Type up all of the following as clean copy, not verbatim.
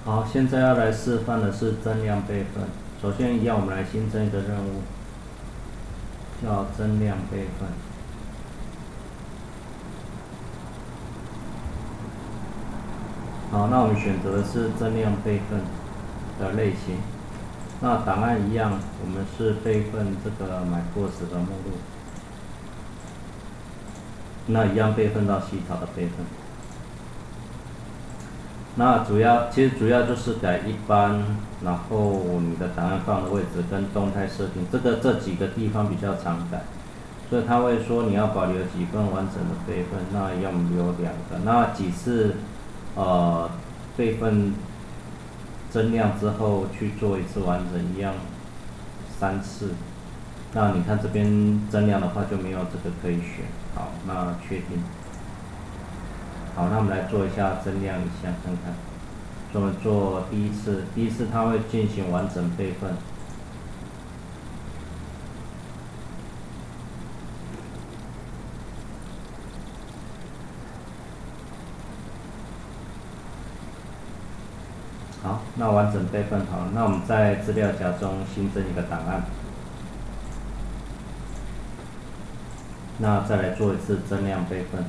好，现在要来示范的是增量备份。首先一样，我们来新增一个任务，叫增量备份。好，那我们选择的是增量备份的类型。那档案一样，我们是备份这个 MyCourse 的目录。那一样备份到西草的备份。那其实主要就是改一般，然后你的档案放的位置跟动态设定，这几个地方比较常改，所以他会说你要保留几份完整的备份，那要留2个，那几次备份增量之后去做一次完整，一样3次。那你看这边增量的话就没有这个可以选，好，那确定。好，那我们来做一下增量一下看看。所以我们做第一次它会进行完整备份。好，那完整备份好了，那我们在资料夹中新增一个档案。那再来做一次增量备份。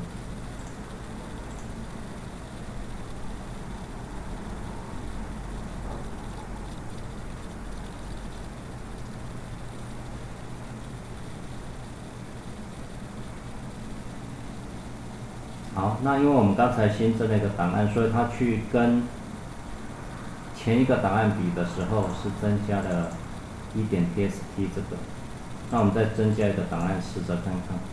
好，那因为我们刚才新增了一个档案，所以它去跟前一个档案比的时候是增加了1.txt 这个。那我们再增加一个档案试着看看。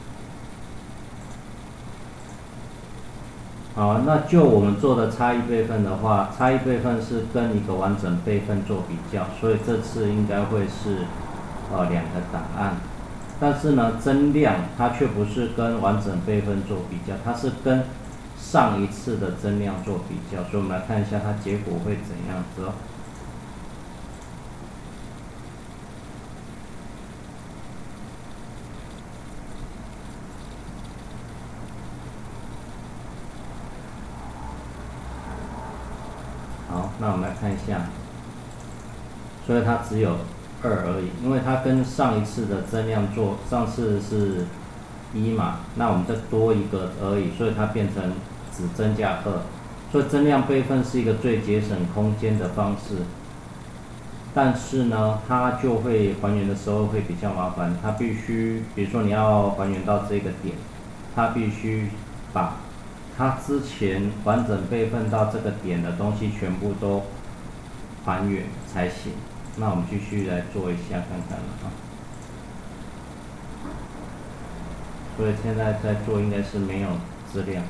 好，那就我们做的差异备份的话，差异备份是跟一个完整备份做比较，所以这次应该会是2个档案。但是呢，增量它却不是跟完整备份做比较，它是跟上一次的增量做比较，所以我们来看一下它结果会怎样子哦。好，那我们来看一下，所以它只有2而已，因为它跟上一次的增量做，上次是1嘛，那我们再多一个而已，所以它变成只增加2，所以增量备份是一个最节省空间的方式，但是呢，它就会还原的时候会比较麻烦，它必须，比如说你要还原到这个点，它必须把它之前完整备份到这个点的东西全部都还原才行。那我们继续来做一下看看了啊。所以现在在做应该是没有资料，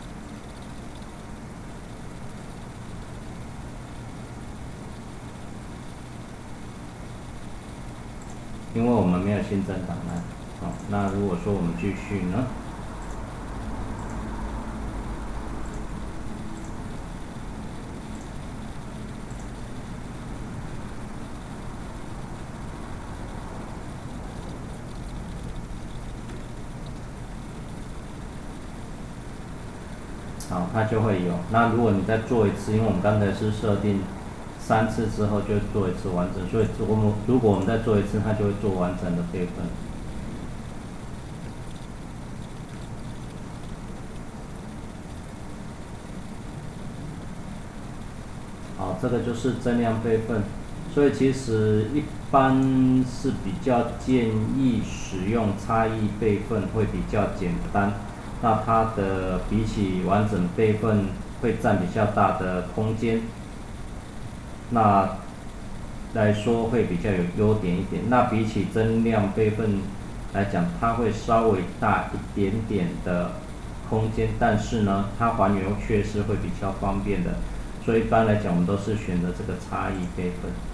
因为我们没有新增档案。好，那如果说我们继续呢？好，它就会有。那如果你再做一次，因为我们刚才是设定3次之后就做一次完整，所以如果我们再做一次，它就会做完整的备份。好，这个就是增量备份，所以其实一般是比较建议使用差异备份，会比较简单。那它的比起完整备份会占比较大的空间，那来说会比较有优点一点。那比起增量备份来讲，它会稍微大一点点的空间，但是呢，它还原却是会比较方便的。所以一般来讲，我们都是选择这个差异备份。